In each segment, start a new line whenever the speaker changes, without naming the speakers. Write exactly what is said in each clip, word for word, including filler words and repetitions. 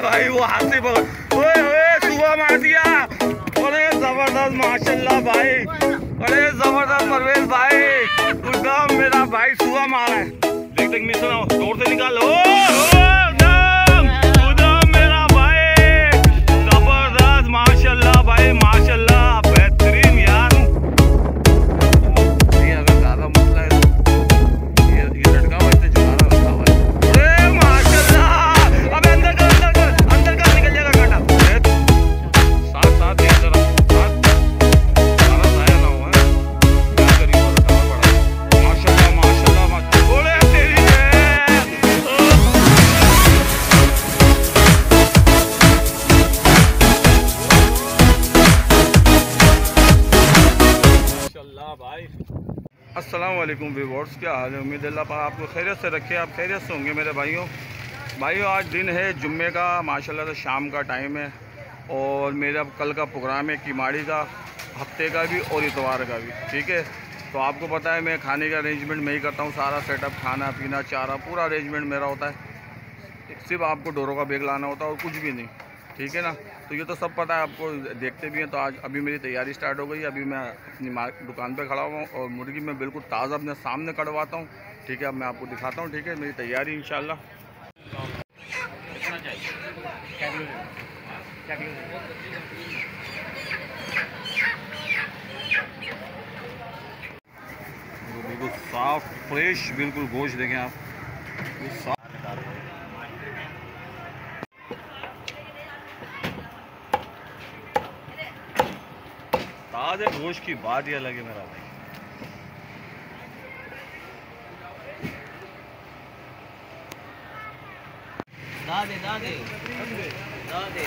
भाई वो हाथी पकड़, ओए ओए सुबह मार दिया। अरे जबरदस्त माशाल्लाह भाई, अरे जबरदस्त परवेज भाई, एकदम मेरा भाई सुबह मारा है। देख देख मिस ना जोर से निकाल। ओ एकदम एकदम मेरा भाई जबरदस्त माशाल्लाह भाई माशाल्लाह, बेहतरीन यार। ये अगर ज्यादा मसला है ये ये लड़का वैसे चला रहा है भाई। अरे माशाल्लाह, अब अंदर कर अंदर कर अंदर कर, निकल जाएगा कांटा। साथ साथ ये जरा साथ सारा साया ना हुआ है, क्या करिए बताना पड़ा। माशाल्लाह माशाल्लाह माशाल्लाह, बोले तेरी माशाल्लाह भाई। अस्सलाम वालेकुम व्यूअर्स, क्या हाल है? उम्मीद अल्लाह पाक आपको खैरियत से रखे, आप खैरियत से होंगे मेरे भाइयों। भाइयों आज दिन है जुम्मे का, माशाल्लाह से शाम का टाइम है और मेरा कल का प्रोग्राम है किमाड़ी का, हफ्ते का भी और इतवार का भी, ठीक है। तो आपको पता है मैं खाने का अरेंजमेंट मैं ही करता हूँ, सारा सेटअप, खाना पीना चारा पूरा अरेंजमेंट मेरा होता है। सिर्फ आपको डोरों का बैग लाना होता है और कुछ भी नहीं, ठीक है ना। तो ये तो सब पता है आपको, देखते भी हैं। तो आज अभी मेरी तैयारी स्टार्ट हो गई, अभी मैं अपनी दुकान पे खड़ा हुआ हूँ और मुर्गी मैं बिल्कुल ताज़ा अपने सामने कटवाता हूँ, ठीक है। अब मैं आपको दिखाता हूँ, ठीक है, मेरी तैयारी इंशाल्लाह। बिल्कुल साफ फ्रेश बिल्कुल गोश्त देखें आप, साफ ताज़े गोश्त की बात ही अलग है मेरा भाई।
दादे दादे दादे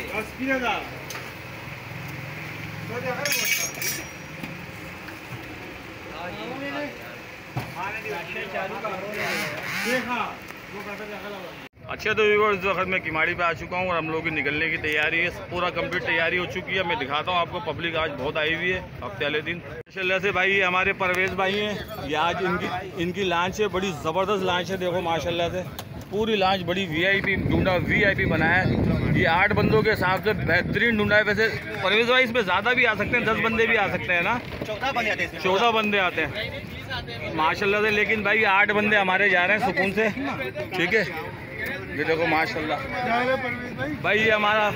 अच्छा, तो व्यूअर्स इस वक्त मैं किमाड़ी पे आ चुका हूँ और हम लोग की निकलने की तैयारी है, पूरा कंप्लीट तैयारी हो चुकी है। मैं दिखाता हूँ आपको, पब्लिक आज बहुत आई हुई है हफ्ते वाले दिन माशाल्लाह से। भाई हमारे परवेज भाई हैं, ये आज इनकी इनकी लॉन्च है, बड़ी ज़बरदस्त लॉन्च है। देखो माशाल्लाह से पूरी लॉन्च बड़ी वीआईपी ढूंढा वीआईपी बनाया है। ये आठ बंदों के हिसाब से बेहतरीन ढूंढा है। वैसे परवेज भाई इसमें ज़्यादा भी आ सकते हैं, दस बंदे भी आ सकते हैं ना, चौदह बंदे आते हैं माशाल्लाह से। लेकिन भाई आठ बंदे हमारे जा रहे हैं सुकून से, ठीक है। ये देखो माशाल्लाह भाई, ये हमारा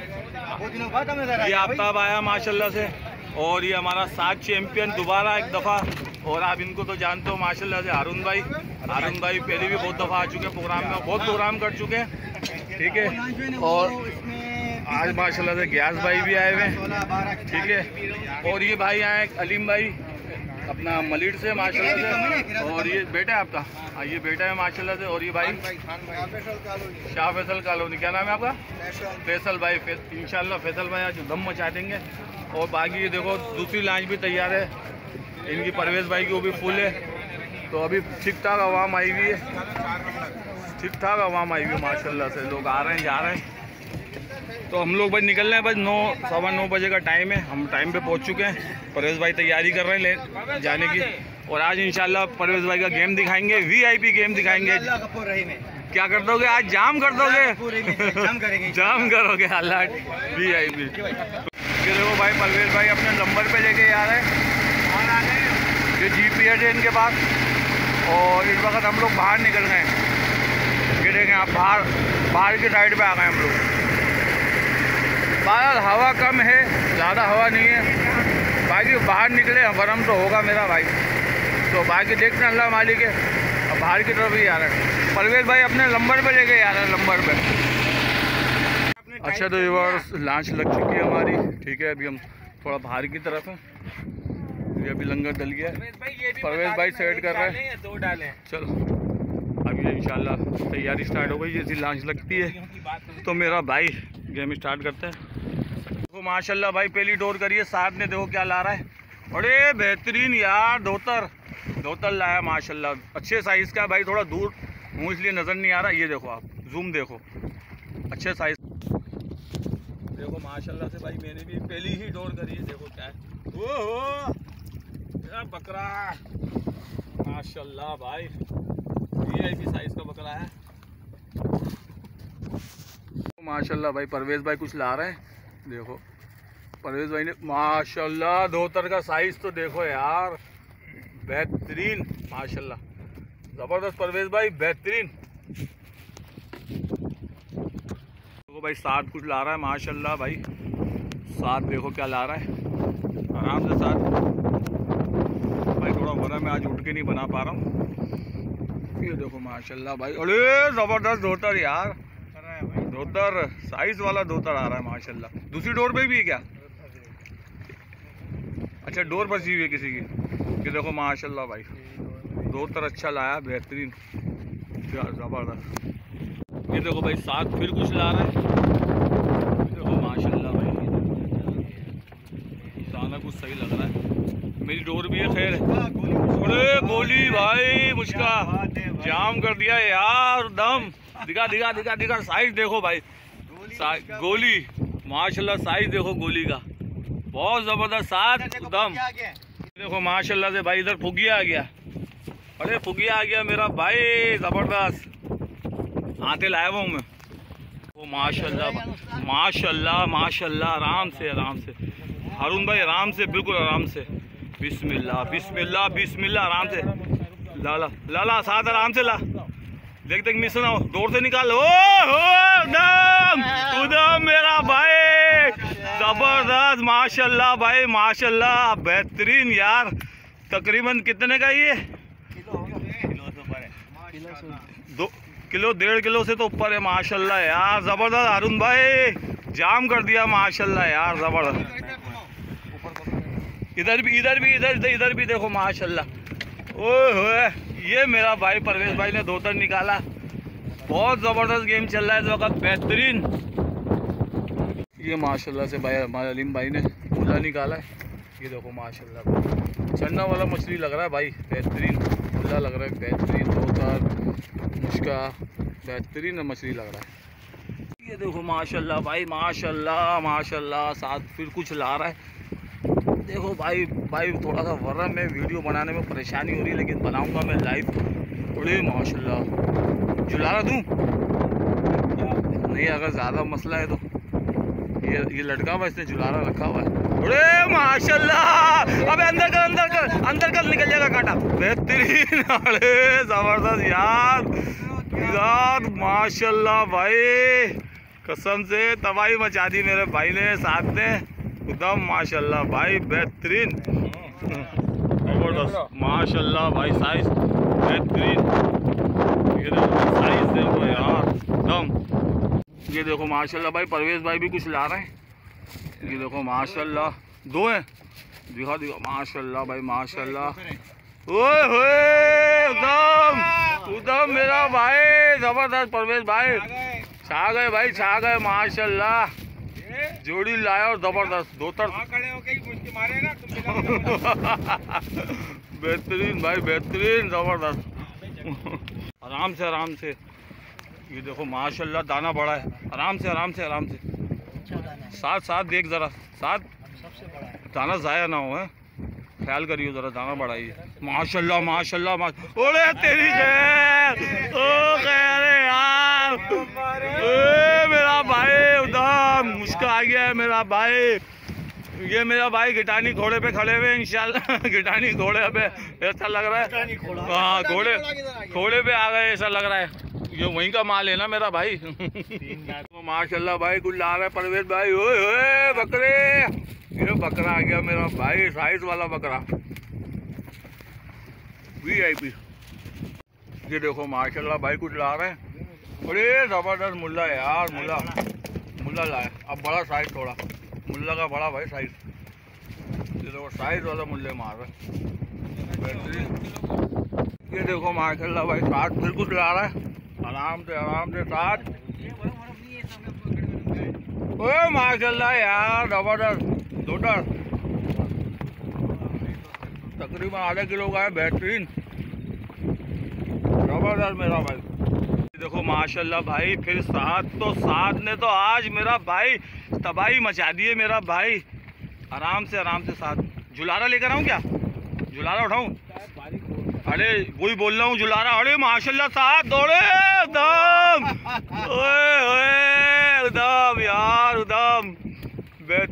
ये आफ्ताब आया माशाल्लाह से, और ये हमारा सात चैंपियन दोबारा एक दफ़ा। और आप इनको तो जानते हो माशाल्लाह से, हारून भाई हारून भाई पहले भी बहुत दफ़ा आ चुके हैं प्रोग्राम में, बहुत प्रोग्राम कर चुके हैं, ठीक है। और आज माशाल्लाह से ग्यास भाई भी आए हुए हैं, ठीक है। और ये भाई आए अलीम भाई अपना मलिर से माशाल्लाह से, और ये बेटा है आपका, हाँ ये बेटा है माशाल्लाह से। और ये भाई शाह फैसल कॉलोनी, क्या नाम है आपका? फैसल भाई। इंशाल्लाह फैसल भाई आज दम मचा देंगे। और बाकी ये देखो दूसरी लॉन्च भी तैयार है इनकी, परवेज भाई की, वो भी फुल है। तो अभी ठीक ठाक आवाम आई हुई है, ठीक ठाक आवाम आई हुई है माशाल्लाह से, लोग आ रहे हैं जा रहे हैं। तो हम लोग भाई निकल रहे हैं, बस नौ सवा नौ बजे का टाइम है, हम टाइम पे पहुंच चुके हैं। परवेज भाई तैयारी कर रहे हैं जाने की, और आज इंशाल्लाह परवेज भाई का गेम दिखाएंगे, वीआईपी गेम दिखाएंगे। क्या कर दोगे आज? जाम कर दोगे?
जाम करेंगे
जाम करोगे अल्लाह वीआईपी। देखो भाई परवेज भाई अपने नंबर पे लेके आ रहे हैं, ये जीपीएस है इनके पास। और इस वक्त हम लोग बाहर निकल गए हैं, ये देखें आप, बाहर बाहर की साइड पे आ गए हम लोग। बाहर हवा कम है, ज़्यादा हवा नहीं है, बाकी बाहर निकले गरम तो होगा मेरा भाई। तो बाकी देखते हैं, अल्लाह मालिक है। अब बाहर की तरफ ही आ रहा है परवेज भाई, अपने नंबर पे लेके आ रहा है, नंबर पे। अच्छा, तो व्यूअर्स लॉन्च लग चुकी है हमारी, ठीक है। अभी हम थोड़ा बाहर की तरफ हैं, ये अभी लंगर डल गया है, परवेज भाई सेट कर रहे हैं, दो डाले। चलो अभी इंशाल्लाह तैयारी स्टार्ट हो गई, जैसी लॉन्च लगती है तो मेरा भाई गेम स्टार्ट करते हैं। देखो माशाल्लाह भाई पहली डोर करिए, साथ में देखो क्या ला रहा है, बड़े बेहतरीन यार धोतर धोतर लाया माशाल्लाह, अच्छे साइज़ का भाई। थोड़ा दूर हूँ इसलिए नज़र नहीं आ रहा, ये देखो आप जूम देखो, अच्छे साइज़ देखो माशाल्लाह से भाई। मैंने भी पहली ही डोर करी है, देखो क्या है, ओहो क्या बकरा माशाल्लाह भाई, वीआईपी साइज़ का बकरा है माशाल्लाह भाई परवेज भाई कुछ ला रहे हैं। देखो परवेज भाई ने माशाल्लाह धोतर का साइज तो देखो यार, बेहतरीन माशाल्लाह, ज़बरदस्त परवेज भाई, बेहतरीन। देखो भाई साथ कुछ ला रहा है माशाल्लाह भाई, साथ देखो क्या ला रहा है, आराम से साथ भाई। थोड़ा वरा मैं आज उठ के नहीं बना पा रहा हूँ। ये देखो माशाल्लाह भाई, अरे ज़बरदस्त धोतर यार, धोतर साइज वाला धोतर आ रहा है माशाल्लाह। दूसरी डोर पे भी है क्या? अच्छा डोर फंसी हुई है किसी की। ये देखो माशाल्लाह भाई धोतर अच्छा लाया, बेहतरीन, क्या ज़बरदस्त। ये देखो भाई साथ फिर कुछ ला रहा है। देखो माशाल्लाह भाई दाना कुछ सही लग रहा है, मेरी डोर भी है खैर। अरे गोली भाई मुझका जाम कर दिया यार दम। दिखा दिखा दिखा दिखा साइज देखो भाई, गोली माशाल्लाह साइज देखो गोली का, बहुत ज़बरदस्त साथ दम। देखो माशाल्लाह से भाई इधर फुगिया आ गया, अरे फुगिया आ गया मेरा भाई, ज़बरदस्त आते लाया हुआ हूँ मैं। वो माशाल्लाह माशाल्लाह माशाल्लाह, आराम से आराम से हारून भाई, आराम से बिल्कुल आराम से, बिस्मिल्लाह बिस्मिल्लाह बिस्मिल्लाह, आराम से लाला लाला साथ आराम से ला, देख देख मिस ना हो, दौड़ से निकाल। ओ हो दम उदम मेरा भाई, जबरदस्त माशाल्लाह भाई माशाल्लाह, बेहतरीन यार। तकरीबन कितने का ये? दो किलो डेढ़ किलो से तो ऊपर है माशाल्लाह यार, जबरदस्त हारून भाई जाम कर दिया माशाल्लाह यार, जबरदस्त। इधर भी इधर भी इधर इधर भी देखो माशाल्लाह। ओए ये मेरा भाई परवेज भाई ने धोतर निकाला, बहुत ज़बरदस्त गेम चल रहा है इस वक्त, बेहतरीन। ये माशाल्लाह से भाई हमारे अलीम भाई ने मुला निकाला है। ये देखो माशाल्लाह चन्ना वाला मछली लग रहा है भाई, बेहतरीन मुला लग रहा है, बेहतरीन धोतर मुश्का, बेहतरीन मछली लग रहा है। ये देखो माशाल्लाह भाई माशाल्लाह माशाल्लाह, साथ फिर कुछ ला रहा है। देखो भाई भाई थोड़ा सा वर्रा में वीडियो बनाने में परेशानी हो रही है, लेकिन बनाऊंगा मैं लाइव। बड़े माशाल्लाह जुलारा दूं नहीं, अगर ज़्यादा मसला है तो ये ये लटका हुआ, इसने जुलारा रखा हुआ है। बड़े माशाल्लाह, अबे अंदर कर अंदर कर अंदर कर, निकल जाएगा कांटा, बेहतरीन। अरे ज़बरदस्त यार यार माशाल्लाह भाई, कसम से तबाही मचा दी मेरे भाई ने साथ ने एकदम माशाल्लाह भाई, बेहतरीन जबरदस्त माशाल्लाह भाई, साइज बेहतरीन। ये देखो साइज देखो यार एकदम। ये देखो माशाल्लाह भाई परवेज भाई भी कुछ ला रहे हैं। ये देखो माशाल्लाह दो हैं, दिखा दिखा माशाल्लाह भाई माशाल्लाह। ओए होए एकदम एकदम मेरा भाई जबरदस्त परवेज भाई, छा गए भाई छा गए माशाल्लाह, जोड़ी लाया और जबरदस्त धोतर बेहतरीन भाई, बेहतरीन जबरदस्त, आराम से आराम से। ये देखो माशाल्लाह दाना बड़ा है, आराम से आराम से आराम से, साथ साथ देख जरा, साथ दाना ज़ाया ना हो, है ख्याल करिए जरा, दाना बढ़ाइए। माशाल्लाह माशाल्लाह माशाल्लाह, ओरे तेरी खैर, ओ खैर यार, ए मेरा भाई उदम मुश्किल आ गया है मेरा भाई। ये मेरा भाई गिटानी घोड़े पे खड़े हुए इंशाल्लाह, गिटानी घोड़े पे ऐसा लग रहा है, हाँ घोड़े घोड़े पे आ गए ऐसा लग रहा है। ये वहीं का माल है ना मेरा भाई। तो माशाल्लाह भाई कुछ ला रहा है परवेज भाई। ओए ओए बकरे, ये बकरा आ गया मेरा भाई, साइज वाला बकरा वी आई पी। ये देखो माशाल्लाह भाई कुछ ला रहे हैं, अरे ज़बरदस्त मुल्ला है यार, मुल्ला मुल्ला लाया, अब बड़ा साइज थोड़ा, मुल्ला का बड़ा भाई साइज। ये देखो साइज वाला मुल्ले मार रहे, बेहतरीन। ये देखो माशाल्लाह भाई साथ फिर कुछ ला रहा है, आराम से आराम से साथ। ओए माशाल्लाह यार जबरदस्त धोतर, तकरीबन आधा किलो का है, बेहतरीन जबरदस्त मेरा भाई। देखो माशाल्लाह भाई फिर साथ, तो साथ ने तो आज मेरा भाई तबाही मचा दी है मेरा भाई, आराम से आराम से साथ। जुलारा लेकर आऊँ क्या, जुलारा उठाऊँ? अरे वही बोल रहा हूँ जुलारा। अरे माशाल्लाह साथ दौड़े एकदम, ओए ओए एकदम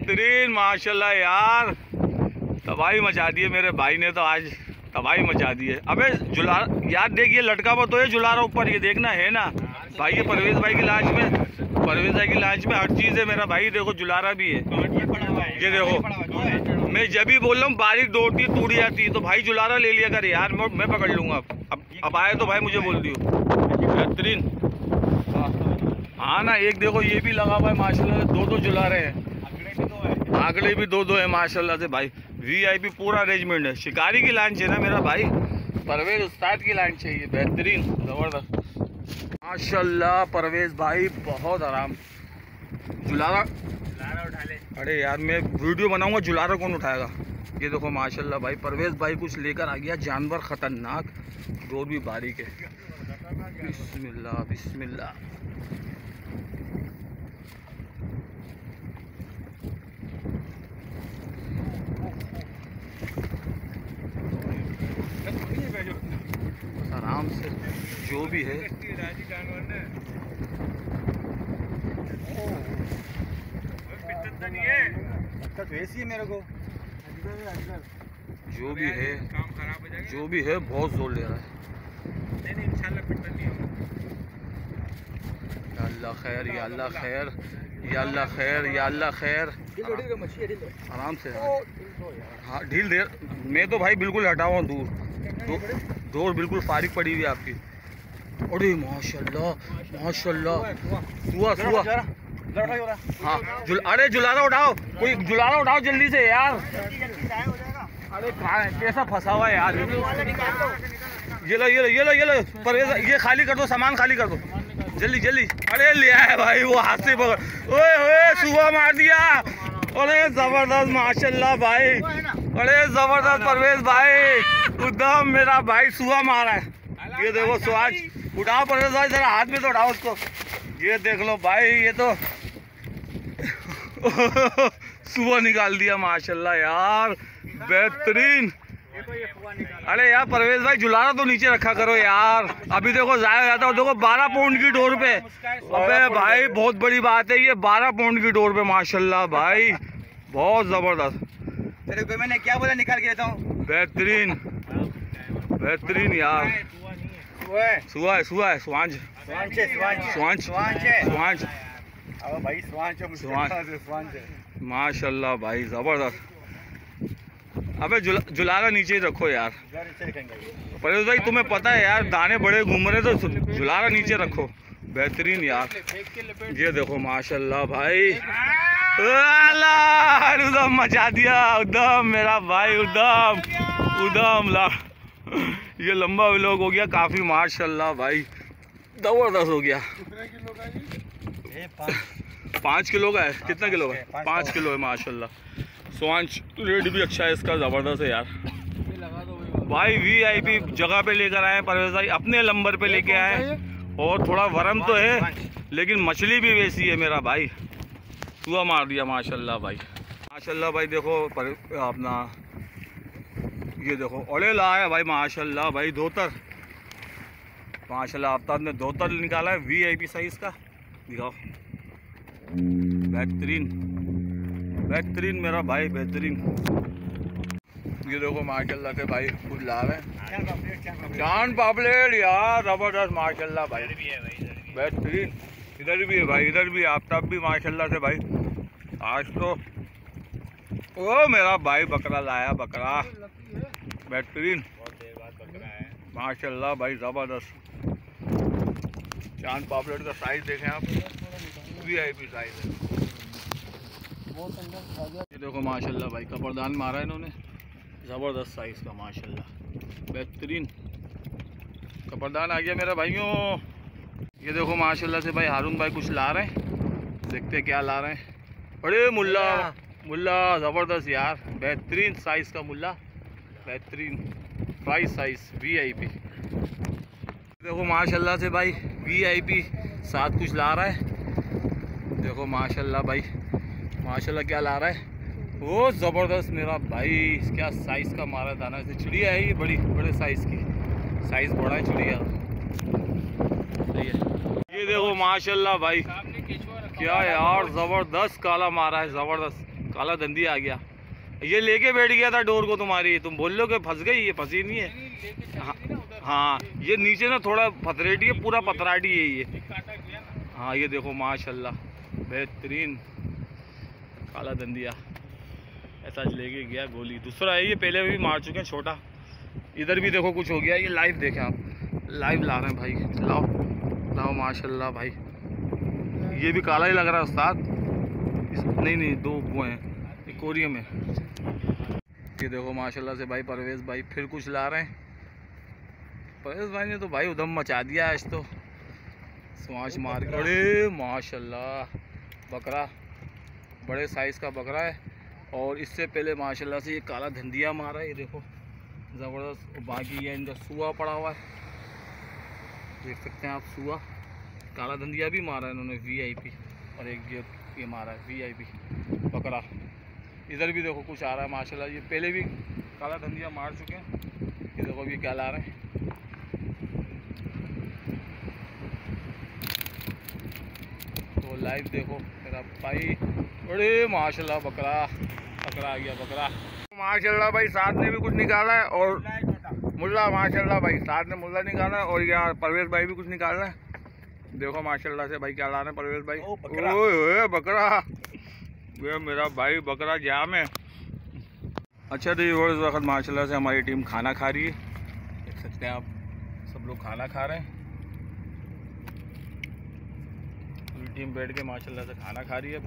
बेहतरीन माशाल्लाह यार, तबाही मचा दी है मेरे भाई ने तो, आज तबाही मचा दी है। अबे जुलारा यार देखिए, लटका हुआ तो है जुलारा ऊपर, ये देखना है ना भाई, ये परवेज भाई की लाश में, परवेज भाई की लाश में हर चीज़ है मेरा भाई। देखो जुलारा भी है, ये देखो, मैं जब भी बोल रहा हूँ बारिश दौड़ती टूट जाती है, तो भाई जुलारा ले लिया कर यार, मैं मैं पकड़ लूँगा। अब अब आए तो भाई मुझे बोल दियो। बेहतरीन, हाँ ना, एक देखो ये भी लगा हुआ है माशाल्लाह, दो दो जुलारे हैं, आंकड़े भी दो दो है माशाल्लाह से भाई। वीआईपी पूरा अरेंजमेंट है, शिकारी की लाइन चाहिए ना मेरा भाई, परवेज उस्ताद की लाइन चाहिए। बेहतरीन ज़बरदस्त माशाल्लाह, परवेज भाई बहुत आराम। जुलारा जुलारा उठा ले। अरे यार मैं वीडियो बनाऊंगा, जुलारा कौन उठाएगा। ये देखो माशाल्लाह भाई, परवेज भाई कुछ लेकर आ गया, जानवर ख़तरनाक, डोर भी बारीक है। बिस्मिल्लाह बिस्मिल्लाह। आराम से जो भी है,
ऐसी है मेरे को,
जो भी है जो भी है बहुत जोर ले रहा है।
नहीं नहीं इंशाल्लाह पिटन नहीं होगा।
या अल्लाह खैर, या अल्लाह खैर, या अल्लाह खैर, या अल्लाह खैर। आराम से, हाँ ढील दे। मैं तो भाई बिल्कुल हटा हुआ दूर, डोर बिल्कुल फारिग पड़ी हुई है आपकी। अरे माशाल्लाह माशाल्लाह, सुआ सुआ, हाँ जुल, अरे जुलारा उठाओ, कोई जुलारा उठाओ जल्दी से यार। अरे कहाँ है, कैसा फंसा हुआ है यार। ये लो ये लो ये लो ये लो परवेज, ये खाली कर दो, सामान खाली कर दो जल्दी जल्दी। अरे ले आए भाई, वो हाथ से पकड़, ओए ओए सुआ मार दिया। अरे जबरदस्त माशाल्लाह भाई, अरे जबरदस्त परवेज भाई, एकदम मेरा भाई सुआ मारा है। ये देखो सुहाज, उठाओ परवेज भाई जरा, हाथ में तो उठाओ उसको। ये देख लो भाई, ये तो सुबह निकाल दिया माशाल्लाह यार, बेहतरीन। अरे यार परवेज भाई जुलारा तो नीचे रखा करो यार, अभी देखो जाया जाता है। देखो बारह पाउंड की डोर पे, अबे भाई बहुत बड़ी बात है ये, बारह पाउंड की डोर पे माशाल्लाह भाई, बहुत जबरदस्त।
तेरे को मैंने क्या बोला, निकाल के देता हूँ।
बेहतरीन बेहतरीन यार, सुआ है सुआ है स्वांज स्वांज स्वांज
भाई स्वांज
माशाल्लाह भाई जबरदस्त। अबे जुला, जुलारा नीचे ही रखो यार परवेज भाई, तुम्हें पता है यार दाने बड़े घूम रहे तो जुलारा नीचे रखो। बेहतरीन यार, ये देखो माशाल्लाह भाई, उदम मचा दिया, उदम मेरा भाई, उदम उदम ला। ये लंबा व्लॉग हो गया काफ़ी माशाल्लाह भाई, ज़बरदस्त हो गया। पाँच किलो का है, कितना किलो का है? पाँच किलो है माशाल्लाह। स्वांच रेट भी अच्छा है इसका, ज़बरदस्त है यार भाई। वीआईपी जगह पे लेकर आए परवेज भाई, अपने नंबर पे लेके आए, और थोड़ा वरम तो है लेकिन मछली भी वैसी है मेरा भाई, सुआ मार दिया माशाल्लाह भाई। माशाल्लाह भाई देखो पर अपना, ये देखो अड़े लाया भाई माशाल्लाह भाई, धोतर माशाल्लाह, आफ्ताब ने धोतर निकाला है वीआईपी साइज का, दिखाओ। बेहतरीन बेहतरीन मेरा भाई, बेहतरीन। ये देखो माशाल्लाह से भाई कुछ ला रहे हैं, चांद पापलेट यार, जबरदस्त माशाल्लाह भाई, बेहतरीन। इधर भी है भाई, इधर भी आफ्ताब भी माशाल्लाह से भाई। आज तो ओ मेरा भाई बकरा लाया, बकरा बेहतरीन माशाल्लाह भाई, ज़बरदस्त। चांद पापलेट का साइज देखें आप, वीआईपी साइज है। ये देखो माशाल्लाह भाई, कपड़दान मारा है इन्होंने, ज़बरदस्त साइज़ का माशाल्लाह, बेहतरीन कपड़दान आ गया मेरा भाइयों। ये देखो माशाल्लाह से भाई, हारून भाई कुछ ला रहे हैं, देखते हैं क्या ला रहे हैं। अरे मुल्ला मुल्ला ज़बरदस्त यार, बेहतरीन साइज़ का मुल्ला, बेहतरीन प्राइस साइज़ वीआईपी। देखो माशाल्लाह से भाई, वीआईपी साथ कुछ ला रहा है, देखो माशाल्लाह भाई, माशाल्लाह क्या ला रहा है वो, ज़बरदस्त मेरा भाई, क्या साइज़ का मारा दाना से। चिड़िया है ये, बड़ी बड़े साइज़ की, साइज़ बड़ा है चिड़िया, सही है। ये देखो माशाल्लाह भाई, क्या यार ज़बरदस्त काला मारा है, ज़बरदस्त काला धंधिया आ गया, ये लेके बैठ गया था डोर को तुम्हारी, तुम बोल लो कि फंस गई, ये फंसी नहीं है। हाँ, हाँ ये नीचे ना थोड़ा पथरेटी है, पूरा पथराटी है ये। हाँ ये देखो माशाल्लाह बेहतरीन काला धंधिया, ऐसा लेके गया गोली। दूसरा है ये, पहले भी मार चुके हैं छोटा। इधर भी देखो कुछ हो गया, ये लाइव देखें आप, लाइव ला रहे हैं भाई, लाओ लाओ माशाल्लाह भाई। ये भी काला ही लग रहा है उस्ताद, नहीं नहीं दो वो हैं, एक कोरियम है। ये देखो माशाल्लाह से भाई परवेज़ भाई फिर कुछ ला रहे हैं। परवेज़ भाई ने तो भाई उधम मचा दिया आज तो, स्वांच मार के। अरे माशाल्लाह बकरा, बड़े साइज़ का बकरा है। और इससे पहले माशाल्लाह से ये काला धंधिया मारा है, ये देखो ज़बरदस्त। बाकी ये इनका सुआ पड़ा हुआ है, देख सकते हैं आप सुआ। काला धंधिया भी मारा है इन्होंने वीआईपी, और एक ये ये मारा है वीआईपी बकरा। इधर भी देखो कुछ आ रहा है माशाल्लाह, ये पहले भी काला धंधिया मार चुके हैं। ये देखो ये क्या ला रहे हैं, तो लाइव देखो मेरा भाई। अरे माशाल्लाह बकरा बकरा आ गया बकरा माशाल्लाह भाई। साथ ने भी कुछ निकाला है, और मुल्ला माशाल्लाह भाई साथ में मुल्ला निकाला है, और यहाँ परवेज़ भाई भी कुछ निकाल रहे हैं। देखो माशाल्लाह से भाई क्या ला रहे हैं परवेज़ भाई। ओए बकरा, ये मेरा भाई बकरा जाम है। अच्छा तो ये इस वक्त माशाल्लाह से हमारी टीम खाना खा रही है, देख सकते हैं आप, सब लोग खाना खा रहे हैं। पूरी टीम बैठ के माशाल्लाह से खाना खा रही है।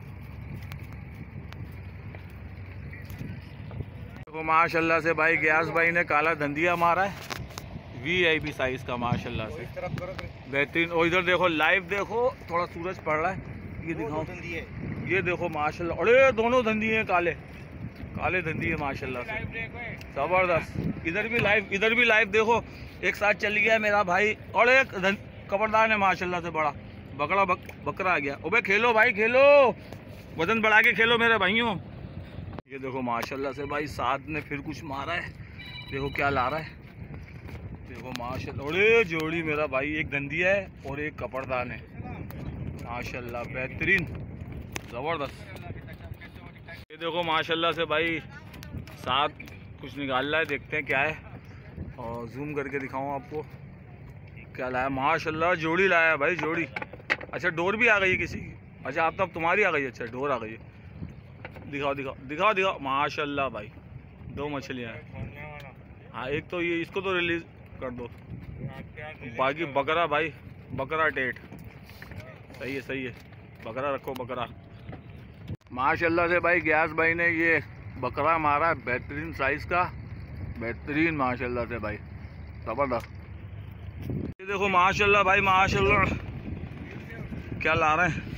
देखो माशाल्लाह से भाई गयास भाई ने काला धंधिया मारा है वीआईपी साइज का माशाल्लाह से बेहतरीन। और इधर देखो लाइव देखो, थोड़ा सूरज पड़ रहा है, ये दिखाओ, ये देखो माशाल्लाह। अरे दोनों धंधी हैं, काले काले धंधी है माशाल्लाह से, ज़बरदस्त। इधर भी लाइव, इधर भी लाइव देखो, एक साथ चल गया मेरा भाई। और एक कबरदार है माशाल्लाह से, बड़ा बकरा बक, बकरा आ गया। अबे खेलो भाई खेलो, वजन बढ़ा के खेलो मेरे भाइयों। ये देखो माशाल्लाह से भाई साथ ने फिर कुछ मारा है, देखो क्या ला रहा है, देखो माशाल्लाह। अरे जोड़ी मेरा भाई, एक धंधिया है और एक कपड़दान है माशाल्लाह, बेहतरीन ज़बरदस्त। ये देखो माशाल्लाह से भाई साथ कुछ निकाल रहा है, देखते हैं क्या है, और जूम करके दिखाऊं आपको क्या लाया। माशाल्लाह जोड़ी लाया है भाई, जोड़ी। अच्छा डोर भी आ गई है किसी की, अच्छा आप तब तुम्हारी आ गई है, अच्छा डोर आ गई है। दिखाओ दिखाओ दिखाओ दिखाओ माशाल्लाह भाई, दो मछलियाँ हैं। हाँ एक तो ये, इसको तो रिलीज कर दो, बाकी बकरा भाई, बकरा टेट सही है सही है, बकरा रखो बकरा। माशाल्लाह से भाई गयास भाई ने ये बकरा मारा है, बेहतरीन साइज़ का, बेहतरीन माशाल्लाह से भाई, ज़बरदस्त। ये देखो माशाल्लाह भाई माशाल्लाह क्या ला रहे हैं,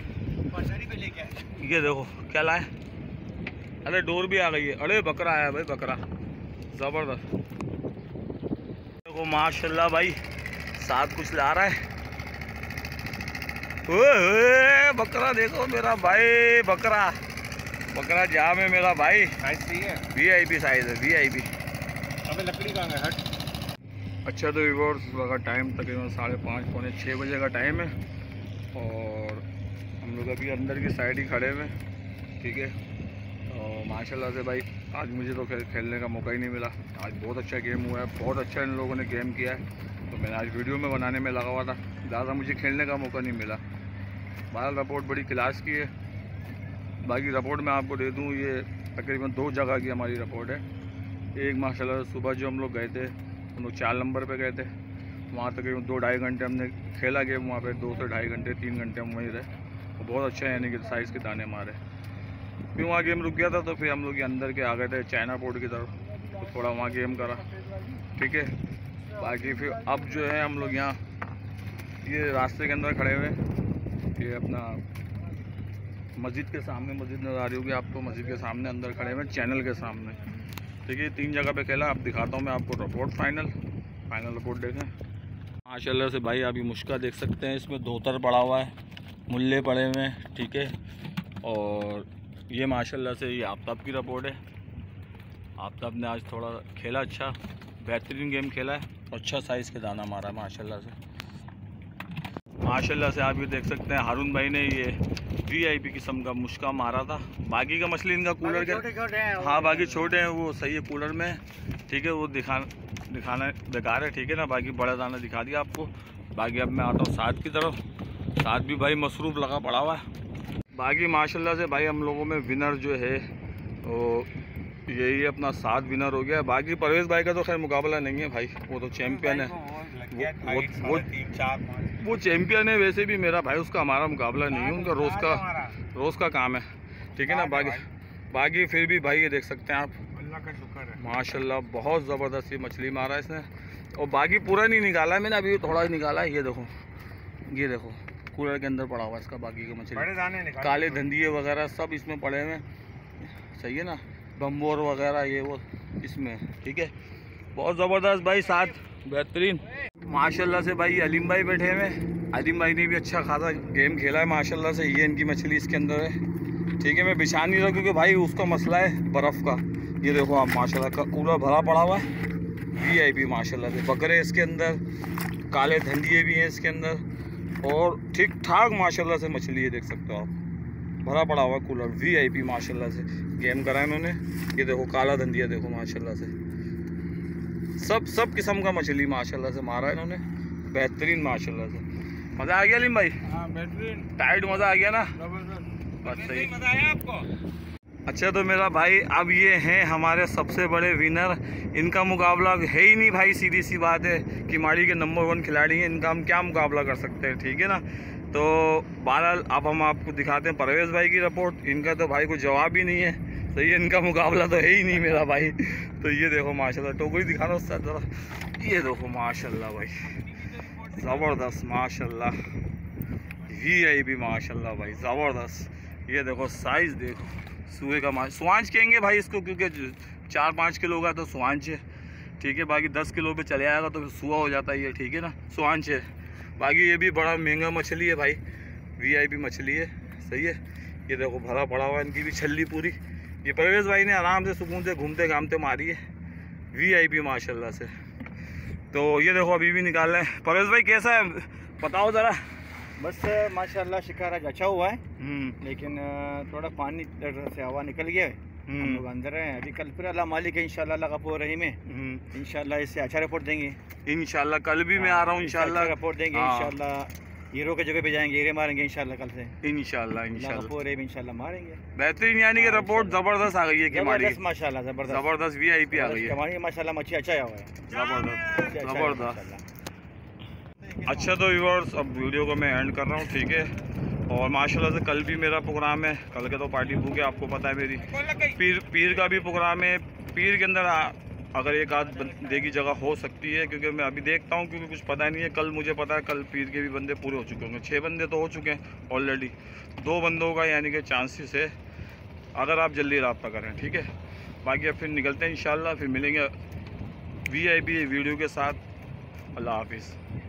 ये देखो क्या लाए। अरे डोर भी आ गई है, अरे बकरा आया भाई बकरा, ज़बरदस्त। देखो माशाल्लाह भाई साथ कुछ ला रहा है। ओए ओए बकरा देखो मेरा भाई, बकरा बकरा जाम है मेरा भाई, वीआईपी साइज है वीआईपी।
अबे लकड़ी कहाँ है, हट।
अच्छा तो व्यूअर्स का टाइम तकरीबन साढ़े पाँच पौने छः बजे का टाइम है, और हम लोग अभी अंदर की साइड ही खड़े हुए हैं, ठीक है। और माशाल्लाह से भाई आज मुझे तो खेल खेलने का मौका ही नहीं मिला। आज बहुत अच्छा गेम हुआ है, बहुत अच्छा इन लोगों ने गेम किया है, तो मैंने आज वीडियो में बनाने में लगा हुआ था, ज़्यादा मुझे खेलने का मौका नहीं मिला। बाहर रिपोर्ट बड़ी क्लास की है, बाकी रिपोर्ट मैं आपको दे दूँ, ये तकरीबन दो जगह की हमारी रिपोर्ट है। एक माशाल्लाह सुबह जो हम लोग गए थे, हम लोग चार नंबर पे गए थे, वहाँ तकरीबन दो ढाई घंटे हमने खेला गेम, वहाँ पे दो से ढाई घंटे तीन घंटे हम वहीं रहे, तो बहुत अच्छा है, यानी कि साइज़ के दाने मारे। फिर वहाँ गेम रुक गया था, तो फिर हम लोग अंदर के आ गए थे चाइना पोर्ट की तरफ, तो थोड़ा वहाँ गेम करा, ठीक है। बाकी फिर अब जो है हम लोग यहाँ ये रास्ते के अंदर खड़े हुए, ये अपना मस्जिद के सामने, मस्जिद नज़र आ रही होगी आपको, मस्जिद के सामने अंदर खड़े हुए चैनल के सामने, ठीक है। तीन जगह पे खेला, अब दिखाता हूँ मैं आपको रिपोर्ट, फाइनल फाइनल रिपोर्ट देखें। माशाल्लाह से भाई अभी मुश्का देख सकते हैं, इसमें धोतर पड़ा हुआ है, मुल्ले पड़े हुए हैं, ठीक है। और ये माशाल्लाह से ये आफ्ताब की रिपोर्ट है। आफ्ताब ने आज थोड़ा खेला, अच्छा बेहतरीन गेम खेला है, अच्छा साइज़ के दाना मारा है माशाल्लाह से। माशाल्लाह से आप ये देख सकते हैं हारून भाई ने ये वीआईपी किस्म का मुश्का मारा था। बाकी का मछली इनका कूलर के
छोटे छोटे हैं।
हाँ बाकी छोटे हैं वो सही है कूलर में, ठीक है वो दिखा दिखाना बेकार है, ठीक है ना। बाकी बड़ा दाना दिखा दिया आपको। बाकी अब मैं आता हूँ साथ की तरफ। साथ भी भाई मसरूफ़ लगा पड़ा हुआ है। बाकी माशाल्लाह से भाई हम लोगों में विनर जो है वो यही अपना सात विनर हो गया। बाकी परवेज़ भाई का तो खैर मुकाबला नहीं है भाई, वो तो चैम्पियन है, वो वो वो चैम्पियन है। वैसे भी मेरा भाई उसका हमारा मुकाबला नहीं है, उनका रोज़ का रोज़ का काम है, ठीक है ना। बाकी बाकी फिर भी भाई ये देख सकते हैं आप,
अल्लाह का शुक्र है
माशाल्लाह बहुत ज़बरदस्त ये मछली मारा इसने। और बाकी पूरा नहीं निकाला है मैंने, अभी थोड़ा ही निकाला है। ये देखो ये देखो कूलर के अंदर पड़ा हुआ इसका बाकी का मछली,
बड़े दाने निकाले,
काले धंधिए वगैरह सब इसमें पड़े हुए, सही है ना। बम्बोर वगैरह ये वो इसमें, ठीक है। बहुत ज़बरदस्त भाई, साथ बेहतरीन माशाल्लाह से। भाई अलीम भाई बैठे हुए, अलीम भाई ने भी अच्छा खासा गेम खेला है माशाल्लाह से। ये इनकी मछली इसके अंदर है, ठीक है। मैं बिछा नहीं रहा क्योंकि भाई उसका मसला है बर्फ़ का। ये देखो आप माशाल्लाह का कूलर भरा पड़ा हुआ है वीआईपी माशाल्लाह से। बकरे इसके अंदर, काले धंधिए भी हैं इसके अंदर, और ठीक ठाक माशाल्लाह से मछली है, देख सकते हो आप। भरा पड़ा हुआ कूलर वीआईपी माशाल्लाह से। गेम करा इन्होंने। ये देखो काला धंधिया देखो माशाल्लाह से, सब सब किस्म का मछली माशाल्लाह से मारा इन्होंने, बेहतरीन माशाल्लाह से। मज़ा आ गया अलीम भाई?
हाँ बेहतरीन,
टाइट मज़ा आ गया ना?
जबरदस्त,
बस सही।
मज़ा आया आपको?
अच्छा तो मेरा भाई अब ये हैं हमारे सबसे बड़े विनर। इनका मुकाबला है ही नहीं भाई, सीधी सी बात है कि माड़ी के नंबर वन खिलाड़ी हैं, इनका हम क्या मुकाबला कर सकते हैं, ठीक है ना। तो बहरहाल अब हम आपको दिखाते हैं परवेज़ भाई की रिपोर्ट। इनका तो भाई कोई जवाब ही नहीं है, सही है, इनका मुकाबला तो है ही नहीं मेरा भाई। तो ये देखो माशाल्लाह, टोकरी दिखाना उससे ज़रा। ये देखो माशाल्लाह भाई ज़बरदस्त माशाल्लाह, वी आई भी माशाल्लाह भाई ज़बरदस्त। ये देखो साइज़ देखो, सुए का माश सुआंच कहेंगे भाई इसको, क्योंकि चार पाँच किलो का तो सुआंच है, ठीक है। बाकी दस किलो पे चले आएगा तो फिर सुआ हो जाता है ये, ठीक है ना, सुआंच है। बाकी ये भी बड़ा महंगा मछली है भाई, वीआईपी मछली है, सही है। ये देखो भरा पड़ा हुआ इनकी भी छल्ली पूरी। ये परवेज़ भाई ने आराम से सुकून से घूमते घामते मारी है वीआईपी माशाल्लाह से। तो ये देखो अभी भी निकाल रहे हैं। परवेज़ भाई कैसा है बताओ ज़रा?
बस माशाल्लाह शिकार आज अच्छा हुआ है,
हम्म
लेकिन थोड़ा पानी से हवा निकल गया है, हम लोग अंदर हैं अभी। कल फिर अल्लाह मालिक है इंशाल्लाह, अल्लाह गफूर रहीम है, इंशाल्लाह इससे अच्छा रिपोर्ट देंगे
इंशाल्लाह। कल भी मैं आ रहा हूँ इंशाल्लाह,
अच्छा रिपोर्ट देंगे
हाँ।
इंशाल्लाह। हीरो के जगह पे जाएंगे, हीरे मारेंगे इंशाल्लाह कल से,
इंशाल्लाह
अल्लाह
इंशाल्लाह
गफूर रहीम इंशाल्लाह मारेंगे।
बेहतरीन, यानी कि रिपोर्ट ज़बरदस्त आ गई है कि हमारी
जबरदस्त माशाल्लाह, जबरदस्त
ज़बरदस्त वीआईपी आ गई है,
हमारी माशाल्लाह मच्छी अच्छा आया हुआ है,
ज़बरदस्त
मच्छी अच्छा आया हुआ है
ज़बरदस्त।
माशाल्लाह।
अच्छा तो व्यूअर्स अब वीडियो को मैं एंड कर रहा हूँ, ठीक है। और माशाल्लाह से कल भी मेरा प्रोग्राम है, कल के तो पार्टी बुक है आपको पता है मेरी। पीर पीर का भी प्रोग्राम है। पीर के अंदर आ, अगर एक आध बंदे की जगह हो सकती है, क्योंकि मैं अभी देखता हूँ, क्योंकि कुछ पता नहीं है। कल मुझे पता है कल पीर के भी बंदे पूरे हो चुके होंगे, छः बंदे तो हो चुके हैं ऑलरेडी, दो बंदों का यानी कि चांसेस है, अगर आप जल्दी रब्ता करें, ठीक है। बाकी अब फिर निकलते हैं इंशाल्लाह, फिर मिलेंगे वीआईपी वीडियो के साथ। अल्लाह हाफिज़।